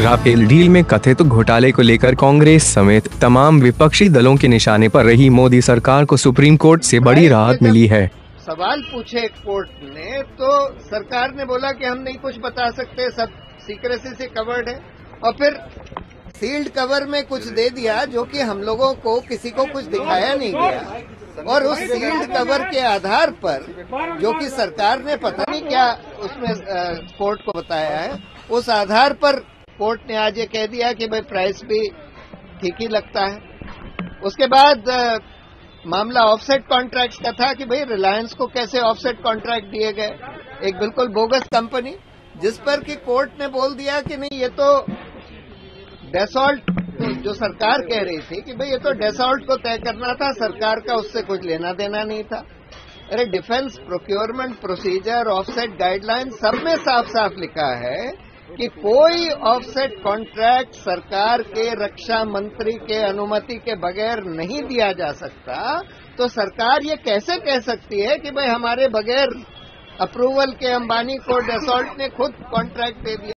Rafale deal में कथित घोटाले को लेकर कांग्रेस समेत तमाम विपक्षी दलों के निशाने पर रही मोदी सरकार को सुप्रीम कोर्ट से बड़ी राहत मिली है। सवाल पूछे कोर्ट ने तो सरकार ने बोला कि हम नहीं कुछ बता सकते, सब सीक्रेसी से कवर्ड है, और फिर सील्ड कवर में कुछ दे दिया जो कि हम लोगों को किसी को कुछ दिखाया नहीं गया, और उस सील्ड कवर के आधार पर जो कि सरकार ने पता नहीं क्या उसमें कोर्ट को बताया है, उस आधार पर कोर्ट ने आज ये कह दिया कि भाई प्राइस भी ठीक ही लगता है। उसके बाद मामला ऑफसेट कॉन्ट्रैक्ट्स का था कि भाई रिलायंस को कैसे ऑफसेट कॉन्ट्रैक्ट दिए गए, एक बिल्कुल बोगस कंपनी, जिस पर कि कोर्ट ने बोल दिया कि नहीं ये तो डेसॉल्ट, जो सरकार कह रही थी कि भाई ये तो डेसॉल्ट को तय करना था, सरकार का उससे कुछ लेना देना नहीं था। अरे defence procurement procedure, offset guideline, सब में साफ साफ लिखा है कि कोई ऑफसेट कॉन्ट्रैक्ट सरकार के रक्षा मंत्री के अनुमति के बगैर नहीं दिया जा सकता। तो सरकार ये कैसे कह सकती है कि भाई हमारे बगैर अप्रूवल के अंबानी को डेसॉल्ट ने खुद कॉन्ट्रैक्ट दे दिया।